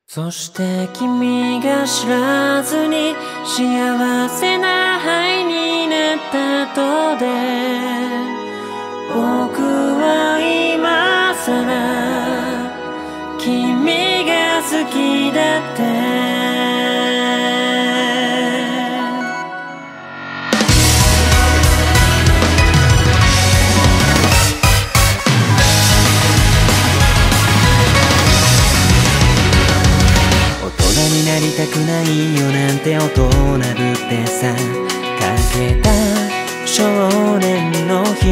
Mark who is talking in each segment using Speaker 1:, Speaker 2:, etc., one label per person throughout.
Speaker 1: そして君が知らずに幸せな灰になった後で、僕は今さら君が好きだって。なりたくないよなんて大人ぶってさ、かけた少年の日、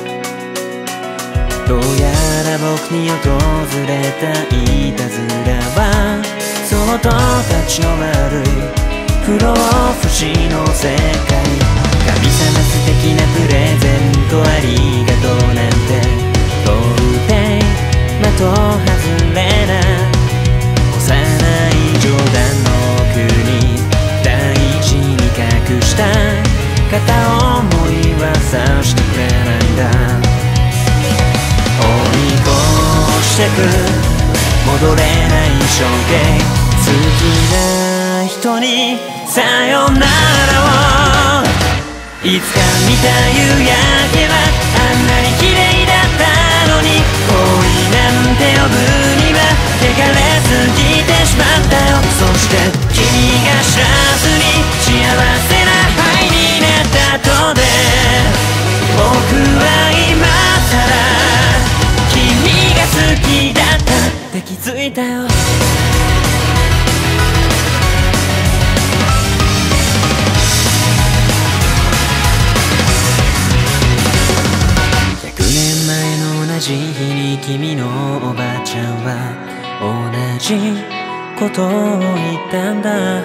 Speaker 1: どうやら僕に訪れたいたずらはそっと立ち止まる不老不死の世界。神様素敵なプレゼントありがとうなんて到底的外れな幼い冗談の奥に大事に隠した片思いは察してくれないんだ。追い越してく戻れない衝撃、好きな人にさよならを。いつか見た夕焼けはあんなに綺麗だったのに、恋なんて呼ぶには汚れすぎてしまったよ。そして君が知らずに幸せな灰になった後で、僕は今さら君が好きだったって気づいたよ。100年前の同じ日に君のおばあちゃんは同じことを言ったんだ。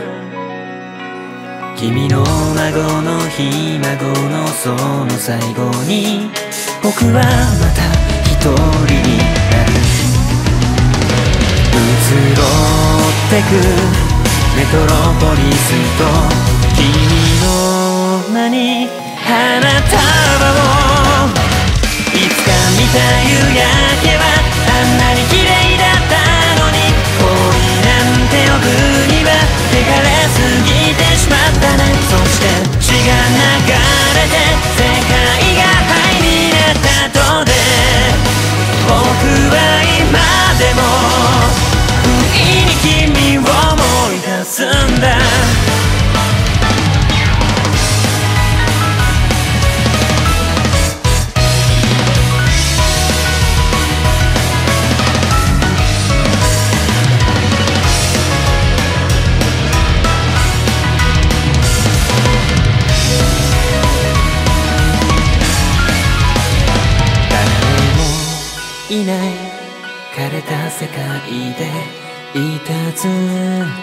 Speaker 1: 君の孫のひ孫のその最後に僕はまた一人になる。移ろってくメトロポリスと君の名に花束を。いつか見た夕焼けはあんなに綺麗だったのに、恋なんて呼ぶには汚れすぎてしまったね。そして血が流れて世界が灰になった後で、僕は今でも不意に君を思い出すんだ。いない枯れた世界でいたずらの意味を知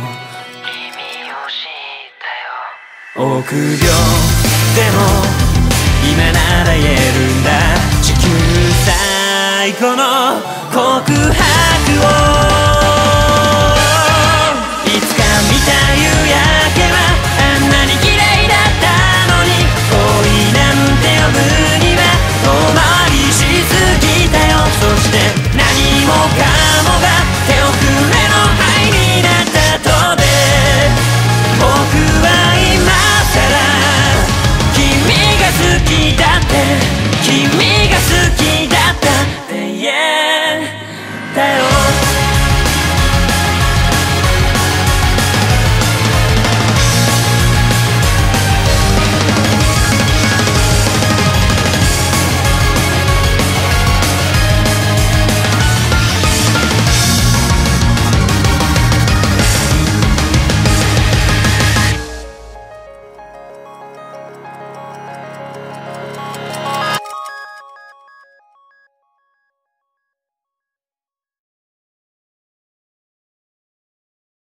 Speaker 1: ったよ。臆病でも今なら言えるんだ。地球最後の告白を